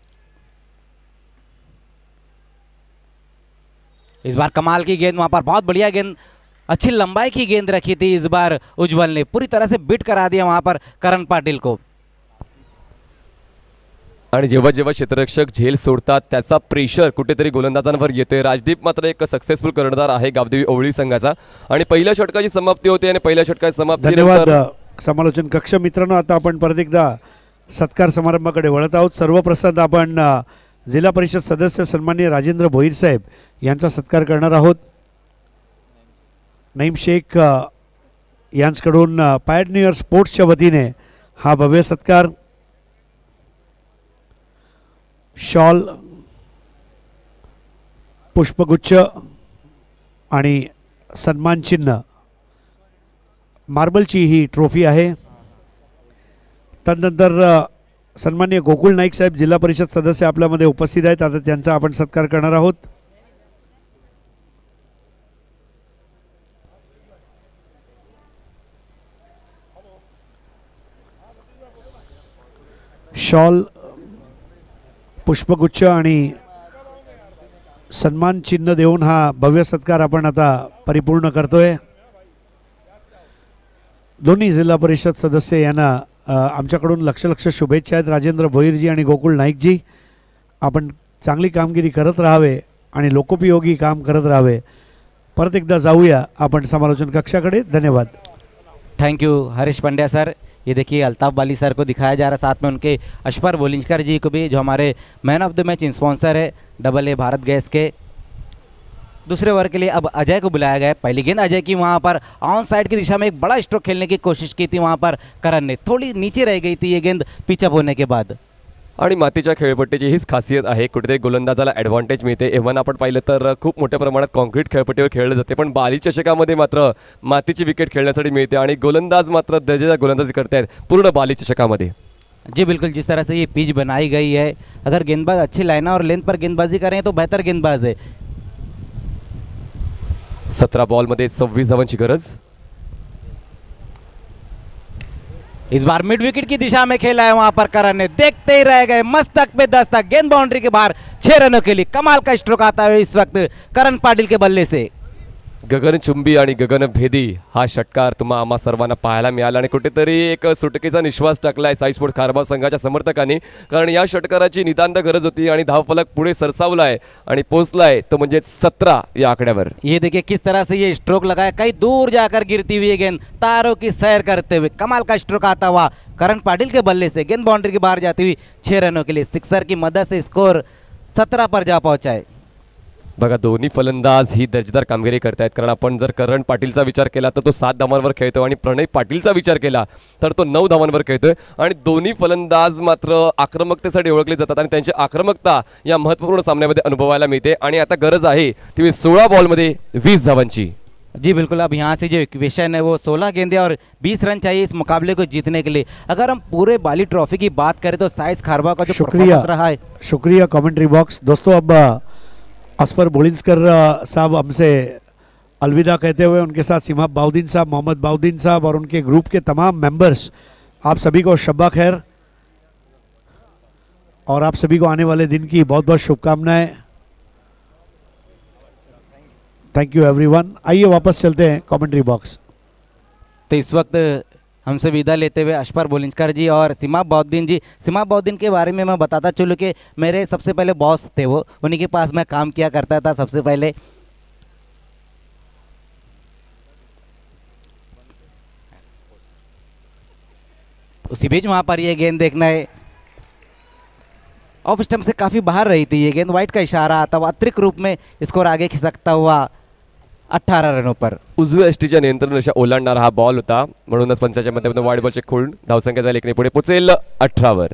इस बार कमाल की गेंद वहां पर, बहुत बढ़िया गेंद, अच्छी लंबाई की गेंद रखी थी इस बार उज्जवल ने, पूरी तरह से बीट करा दिया वहां पर करण पाटिल को. आणि जेव्हा जेव्हा क्षेत्ररक्षक झेल सोडतात त्याचा प्रेशर कुठेतरी गोलंदाजांवर येतोय. राजदीप मात्र एक सक्सेसफुल कर्णधार आहे गावदेवी ओवळी संघाचा आणि पहिल्या षटकाची समाप्ती होते आणि पहिल्या षटकाची समाप्ती. धन्यवाद समालोचन कक्ष. मित्रांनो, आता आपण परत एकदा सत्कार समारंभाकडे वळत आहोत. सर्वप्रथम आपण जिल्हा परिषद सदस्य सन्माननीय राजेंद्र भोईर साहेब यांचा सत्कार करणार आहोत. नईम शेख यांच्याकडून पायनियर स्पोर्ट्सच्या वतीने हा भव्य सत्कार, शॉल, पुष्पगुच्छ आणि सन्मान चिन्ह, मार्बलची ही ट्रॉफी आहे. त्यानंतर सन्माननीय गोकुळ नाईक साहेब जिल्हा परिषद सदस्य आपल्यामध्ये उपस्थित आहेत. आता त्यांचा आपण सत्कार करणार आहोत. शॉल, पुष्पगुच्छ आणि सन्मान चिन्ह देऊन हा भव्य सत्कार आपण आता परिपूर्ण करतोय. दोन्ही जिल्हा परिषद सदस्य यांना आमच्याकडून लक्ष शुभेच्छा आहेत. राजेंद्र भोईरजी आणि गोकुळ नाईकजी, आपण चांगली कामगिरी करत राहावे आणि लोकोपयोगी काम करत राहावे. परत एकदा जाऊया आपण समालोचन कक्षाकडे. धन्यवाद. Thank you Harish Pandya sir. ये देखिए अल्ताफ बाली सर को दिखाया जा रहा है, साथ में उनके अशफर बोलिंजकर जी को भी, जो हमारे man of the match sponsor है AA भारत गैस के. दूसरे ओवर के लिए अब अजय को बुलाया गया है. पहली गेंद अजय की, वहां पर ऑन साइड की दिशा में एक बड़ा स्ट्रोक खेलने की कोशिश की थी वहां पर करण ने, थोड़ी नीचे रह गई थी ये गेंद पिचअप होने के बाद. आणि मातीच्या खेळपट्टीची हीच खासियत आहे, कुठेतरी गोलंदाजाला ॲडव्हान्टेज मिळते. एव्हन आपण पाहिलं तर खूप मोठ्या प्रमाणात कॉन्क्रीट खेळपट्टीवर खेळलं जाते, पण बाली चषकामध्ये मात्र मातीची विकेट खेळण्यासाठी मिळते आणि गोलंदाज मात्र दर्जेदार गोलंदाजी करतायत पूर्ण बाली चषकामध्ये. जी बिल्कुल, जिस तरह से ये पिच बनाई गई है, अगर गेंदबाज अच्छी लाइन और लेंथ पर गेंदबाजी करें तो बेहतर गेंदबाज है. 17 बॉलमध्ये 26 धावांची गरज. इस बार मिड विकेट की दिशा में खेला है वहां पर करण ने, देखते ही रह गए, मस्तक पे दस्तक, गेंद बाउंड्री के बाहर 6 रनों के लिए. कमाल का स्ट्रोक आता है इस वक्त करण पाटिल के बल्ले से. गगनचुंबी आणि गगनभेदी हा षटकार तुम्हा आम्हा सर्वांना पाहायला मिळाला आणि कुठेतरी एक सुटकेचा निश्वास टाकलाय साई स्पोर्ट्स खारबाव संघाच्या समर्थकांनी, कारण या षटकाराची नितांत गरज होती आणि धावफलक पुढे सरसावलाय आणि पोहोचलाय तो म्हणजे 17 या आकड्यावर। ये देखिए किस तरह से ये स्ट्रोक लगाया, कहीं दूर जाकर गिरती हुई गेंद तारों की सैर करते हुए कमाल का स्ट्रोक आता हुआ करण पाटिल के बल्ले से गेंद बाउंड्री के बाहर जाती हुई 6 रनों के लिए सिक्सर की मदद से स्कोर 17 पर जा पहुंचा है। बघा दोन्ही फलंदाज ही दर्जेदार कामगिरी करतायत, कारण आपण जर करण पाटीलचा विचार केला तर तो 7 धावांवर खेळतोय आणि प्रणय पाटीलचा विचार केला तर तो 9 धावांवर खेळतोय आणि दोन्ही फलंदाज मात्र आक्रमकतेसाठी ओळखले जातात आणि त्यांची आक्रमकता या महत्त्वपूर्ण सामन्यामध्ये अनुभवायला मिळते आणि आता गरज आहे ती 16 बॉलमध्ये 20 धावांची। जी बिल्कुल, अब यहाँ से जो इक्वेशन है वो 16 गेंदें और 20 रन चाहिए इस मुकाबले को जीतने के लिए। अगर हम पूरे बाली ट्रॉफी की बात करें तो साइस खारबाव का जो परफॉर्मेंस रहा है। शुक्रिया कमेंट्री बॉक्स। दोस्तों अब असफर बोलिंसकर साहब हमसे अलविदा कहते हुए उनके साथ सिमा बाउद्दीन साहब, मोहम्मद बाउद्दीन साहब और उनके ग्रुप के तमाम मेंबर्स, आप सभी को शब्बा खैर और आप सभी को आने वाले दिन की बहुत बहुत शुभकामनाएं। Thank you everyone. आइए वापस चलते हैं कमेंट्री बॉक्स। तो इस वक्त हमसे विदा लेते हुए अशफर बोलिंसकर जी और सिमा बाउद्दीन जी। सिमा बाउद्दीन के बारे में मैं बताता चलूँ कि मेरे सबसे पहले बॉस थे, वो उन्हीं के पास मैं काम किया करता था सबसे पहले। उसी बीच वहाँ पर ये गेंद देखना है, ऑफ स्टंप से काफ़ी बाहर रही थी ये गेंद, वाइट का इशारा आता हुआ अतिरिक्त रूप में स्कोर आगे खिसकता हुआ 18 रनों पर। उजव्या एसटीच्या नियंत्रण रेषा ओलांडणारा हा बॉल होता, म्हणूनच पंचाच्या मध्यामधून वाईड बॉलचे खूण धावसंख्या झाली की पुढे पोचेल 18 वर।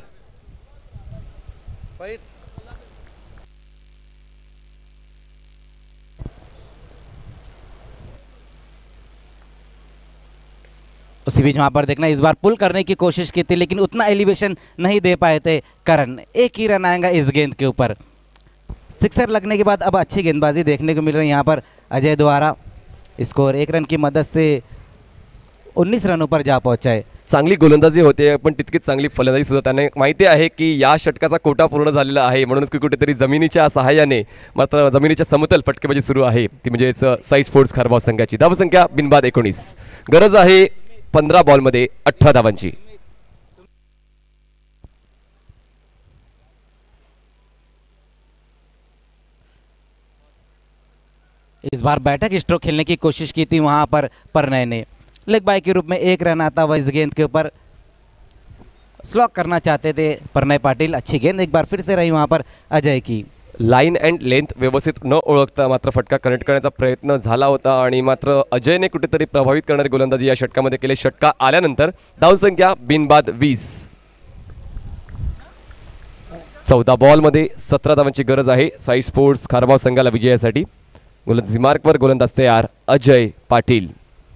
उसी बीच वहाँ पर देखना इस बार पुल करने की कोशिश की थी लेकिन उतना एलिवेशन नहीं दे पाए थे करण। एक ही रन आएगा इस गेंद के ऊपर। सिक्सर लगने के बाद अब अच्छी गेंदबाजी देखने को मिल रही है यहाँ पर अजय द्वारा। स्कोर 1 रन की मदद से 19 रनों पर जा पहुंचा है। चांगली गोलंदाजी होते पण तितकीच चांगली फलंदाजी सुद्धा त्यांना माहिती आहे की या षटकाचा कोटा पूर्ण झालेला आहे, म्हणूनच कुठेतरी जमिनीच्या सहाय्याने मात्र जमिनीच्या समतल फटकेबाजी सुरू आहे, ती म्हणजेच साई स्पोर्ट्स खारबाव संघाची। धावसंख्या बिनबाद 19, गरज आहे 15 बॉलमध्ये 18 धावांची। इस बार बैठक स्ट्रोक खेलने की कोशिश की थी वहां पर प्रणय ने, लेग बाय के रूप में 1 रन आता हुआ इस गेंद के ऊपर। स्लॉक करना चाहते थे प्रणय पाटिल, अच्छी गेंद एक बार फिर से रही वहां पर अजय की। लाइन एंड लेंथ व्यवस्थित न ओळखता मात्र फटका कनेक्ट करण्याचा प्रयत्न झाला होता आणि मात्र अजयने कुठेतरी प्रभावित करणारी गोलंदाजी या षटकामध्ये केली। षटका आल्यानंतर धावसंख्या बिनबाद 20, 14 बॉलमध्ये 17 धावांची गरज आहे साई स्पोर्ट्स खारबाव संघाला विजयासाठी। गोलंदाजी मार्कवर गोलंदाज तयार अजय पाटील।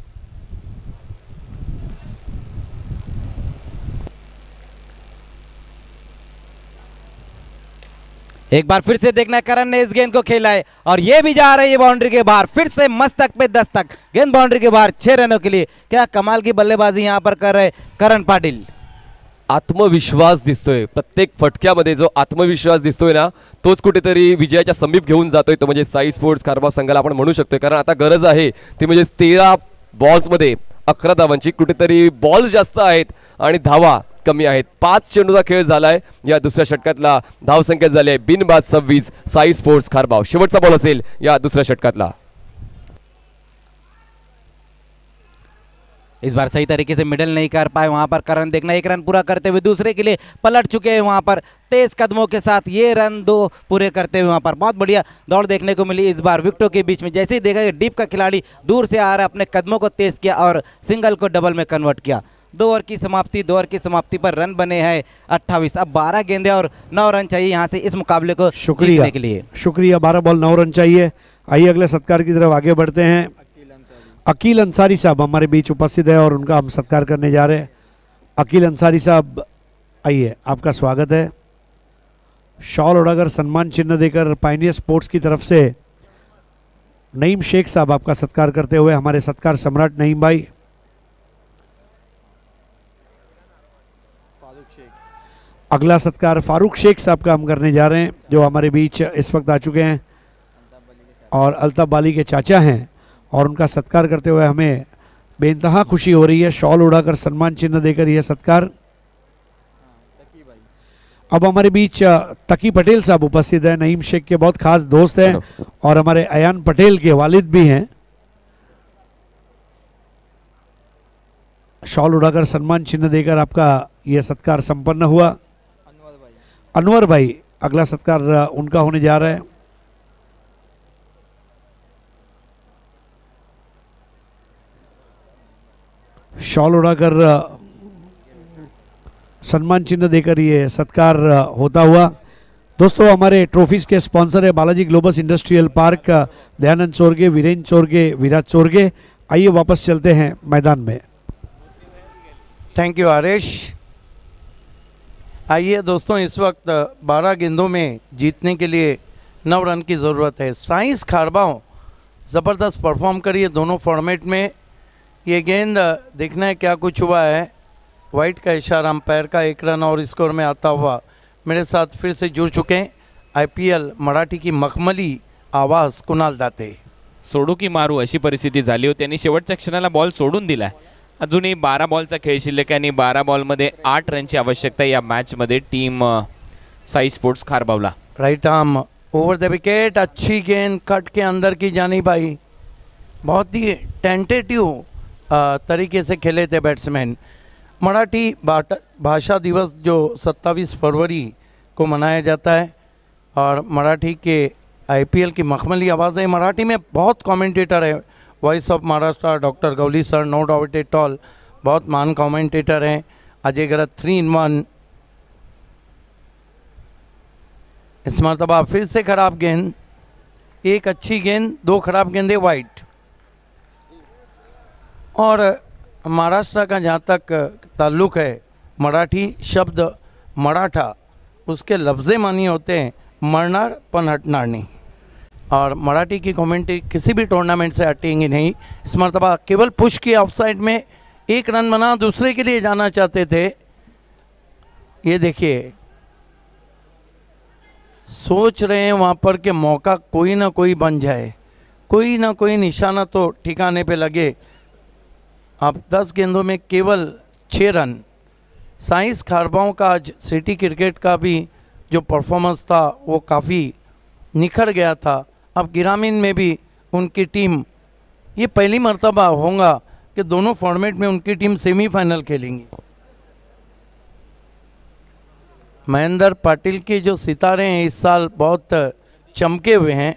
एक बार फिर से देखना करण ने इस गेंद को खेला है और ये भी जा रही है बाउंड्री के बाहर, फिर से मस्तक पे दस्तक, गेंद बाउंड्री के बाहर 6 रनों के लिए। क्या कमाल की बल्लेबाजी यहां पर कर रहे करण पाटिल। आत्मविश्वास दिसतोय प्रत्येक फटक्यामध्ये, जो आत्मविश्वास दिसतोय ना तोच कुठेतरी विजयाच्या समीप घेऊन जातोय, तो म्हणजे साई स्पोर्ट्स खारबाव संघाला आपण म्हणू शकतोय। कारण आता गरज आहे ती म्हणजे 13 बॉल्समध्ये 11 धावांची। कुठेतरी बॉल्स जास्त आहेत आणि धावा कमी आहेत। 5 चेंडूचा खेळ झालाय या दुसऱ्या षटकातला, धावसंख्या झाली आहे बिनबाद 26 साई स्पोर्ट्स खारबाव। शेवटचा बॉल असेल या दुसऱ्या षटकातला। इस बार सही तरीके से मिडल नहीं कर पाए वहां पर करण। देखना 1 रन पूरा करते हुए दूसरे के लिए पलट चुके हैं वहां पर तेज कदमों के साथ, ये रन 2 पूरे करते हुए वहां पर बहुत बढ़िया दौड़ देखने को मिली इस बार विकेटों के बीच में। जैसे ही देखा कि डीप का खिलाड़ी दूर से आ रहा है, अपने कदमों को तेज किया और सिंगल को डबल में कन्वर्ट किया। 2 ओवर की समाप्ति पर रन बने हैं 28। अब 12 गेंदें और 9 रन चाहिए यहाँ से इस मुकाबले को जीतने के लिए। शुक्रिया। 12 बॉल 9 रन चाहिए। आइए अगले सत्कार की तरफ आगे बढ़ते हैं। अकील अंसारी साहब हमारे बीच उपस्थित है और उनका हम सत्कार करने जा रहे हैं। अकील अंसारी साहब आइए, आपका स्वागत है। शॉल उड़ाकर सम्मान चिन्ह देकर पायनियर स्पोर्ट्स की तरफ से नईम शेख साहब आपका सत्कार करते हुए, हमारे सत्कार सम्राट नईम भाई। अगला सत्कार फारूक शेख साहब का हम करने जा रहे हैं, जो हमारे बीच इस वक्त आ चुके हैं और अल्ताफ बाली के चाचा हैं। और उनका सत्कार करते हुए हमें बेइंतहा खुशी हो रही है। शॉल उड़ाकर सम्मान चिन्ह देकर यह सत्कार। अब हमारे बीच तकी पटेल साहब उपस्थित हैं, नईम शेख के बहुत खास दोस्त हैं और हमारे अयान पटेल के वालिद भी हैं। शॉल उड़ाकर सम्मान चिन्ह देकर आपका यह सत्कार संपन्न हुआ। अनवर भाई अगला सत्कार उनका होने जा रहा है। शॉल उड़ाकर सम्मान चिन्ह देकर ये सत्कार होता हुआ। दोस्तों हमारे ट्रॉफीज के स्पॉन्सर है Balaji Globus industrial park, Dayanand Chorge, Virendra Chorge, Viraj Chorge. आइए वापस चलते हैं मैदान में। Thank you Aresh. आइए दोस्तों, इस वक्त 12 गेंदों में जीतने के लिए 9 रन की ज़रूरत है। साइंस खारबाओं ज़बरदस्त परफॉर्म करिए दोनों फॉर्मेट में। ये गेंद देखना है क्या कुछ हुआ है। वाइट का इशारा, अंपायर का 1 रन और स्कोर में आता हुआ मेरे साथ फिर से जुड़ चुके हैं IPL मराठी की मखमली आवाज़ कुणाल दाते। सोडू की मारू अशी परिस्थिती झाली होती आणि शेवटच्या क्षणाला बॉल सोडून दिला। अजूनही 12 बॉलचा खेळ शिल्लक आहे आणि 12 बॉलमध्ये 8 रनची आवश्यकता या मैचमध्ये टीम साई स्पोर्ट्स खारबावला। Right arm over the wicket, अच्छी गेंद कट के अंदर की जानी भाई। बहुत ही टेंटेटिव तरीके से खेले थे बैट्समैन। मराठी भाषा दिवस जो 27 फरवरी को मनाया जाता है और मराठी के IPL की मखमली आवाज़ है। मराठी में बहुत कमेंटेटर है। Voice of Maharashtra doctor Gauli sir, no doubt at all, बहुत महान कमेंटेटर हैं। अजय गरत 3 in 1। इस मरतबा फिर से खराब गेंद, एक अच्छी गेंद, 2 खराब गेंदे वाइट। और महाराष्ट्र का जहाँ तक ताल्लुक़ है, मराठी शब्द मराठा उसके लफ्ज़े मानी होते हैं मरनार पण हटनार नहीं। और मराठी की कमेंट्री किसी भी टूर्नामेंट से हटेंगी नहीं। इस मरतबा केवल पुश की ऑफसाइड में 1 रन बना, दूसरे के लिए जाना चाहते थे। ये देखिए सोच रहे हैं वहाँ पर कि मौका कोई ना कोई बन जाए, कोई ना कोई निशाना तो ठिकाने पे लगे। अब 10 गेंदों में केवल 6 रन। साइंस खारबाओं का आज सिटी क्रिकेट का भी जो परफॉर्मेंस था वो काफ़ी निखर गया था। अब ग्रामीण में भी उनकी टीम, ये पहली मर्तबा होगा कि दोनों फॉर्मेट में उनकी टीम सेमीफाइनल खेलेंगी। महेंद्र पाटिल के जो सितारे हैं इस साल बहुत चमके हुए हैं।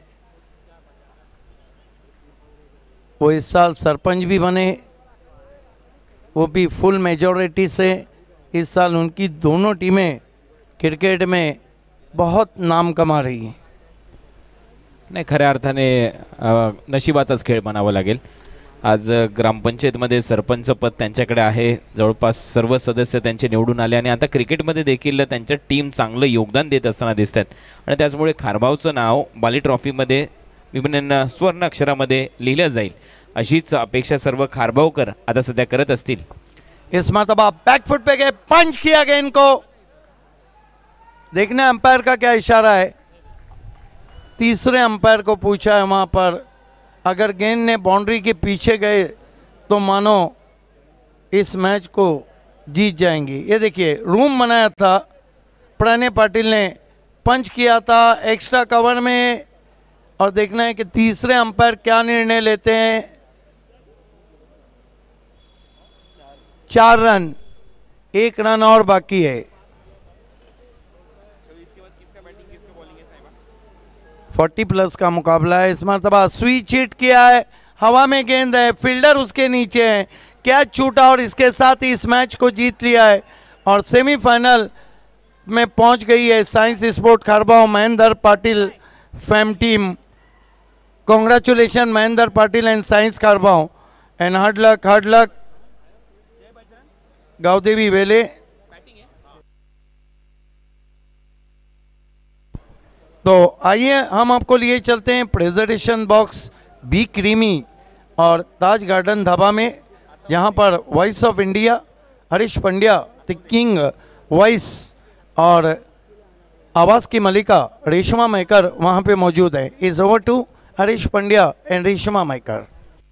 वो इस साल सरपंच भी बने, वो भी फुल मेजॉरिटी से। इस साल उनकी दोनों टीमें क्रिकेट में बहुत नाम कमा रही हैं। नाही, खऱ्या अर्थाने नशिबाचाच खेळ म्हणावं लागेल। आज ग्रामपंचायतमध्ये सरपंच पद त्यांच्याकडे आहे, जवळपास सर्व सदस्य त्यांचे निवडून आले आणि आता क्रिकेटमध्ये देखील त्यांच्या टीम चांगलं योगदान देत असताना दिसतात आणि त्याचमुळे खारबावचं नाव बाली ट्रॉफीमध्ये विभिन्न स्वर्ण अक्षरामध्ये लिहिलं जाईल अशीच अपेक्षा सर्व खारबावकर आता सध्या करत असतील। इस मरतबा बैकफुट पे गए, पंच किया गेंद को। देखना अंपायर का क्या इशारा है। तीसरे अंपायर को पूछा है वहाँ पर, अगर गेंद ने बाउंड्री के पीछे गए तो मानो इस मैच को जीत जाएंगी। ये देखिए रूम बनाया था, प्रणय पाटिल ने पंच किया था एक्स्ट्रा कवर में। और देखना है कि तीसरे अंपायर क्या निर्णय लेते हैं। 4 रन, 1 रन और बाकी है। 40+ का मुकाबला है। इस मरतबा स्विच हिट किया है, हवा में गेंद है, फील्डर उसके नीचे है, कैच छूटा और इसके साथ ही इस मैच को जीत लिया है और सेमीफाइनल में पहुंच गई है science sport Kharbav Mahendra Patil fam team. Congratulation Mahendra Patil and science Kharbav and hard luck Gavdevi Vele. तो आइए हम आपको लिए चलते हैं प्रेजेंटेशन बॉक्स बी क्रीमी और ताज गार्डन धाबा में, जहां पर voice of India Harish Pandya the king voice और आवाज़ की मलिका रेशमा मैकर वहां पे मौजूद है। Is over to Harish Pandya and Reshma Mayekar.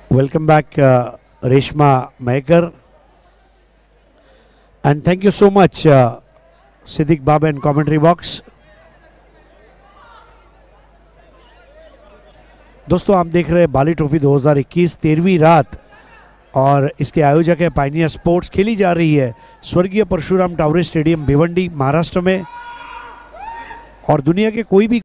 Welcome back, Reshma Maikar. And thank you so much, Siddiq Baba in commentary box. दोस्तों आप देख रहे हैं बाली ट्रॉफी 2021 13वीं रात और इसके आयोजक है पायनियर स्पोर्ट्स। खेली जा रही है स्वर्गीय परशुराम टावरे स्टेडियम भिवंडी महाराष्ट्र में और दुनिया के कोई भी